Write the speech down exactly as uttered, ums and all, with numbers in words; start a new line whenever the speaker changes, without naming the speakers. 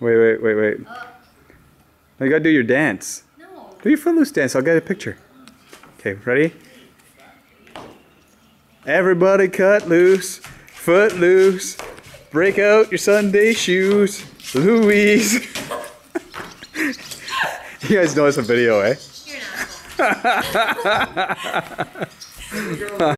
Wait, wait, wait, wait.
Uh,
You gotta do your dance.
no.
Do your Footloose dance. I'll get a picture. Okay, ready? Everybody cut loose, foot loose. Break out your Sunday shoes, Louise. You guys know it's a video, eh?
You're an asshole.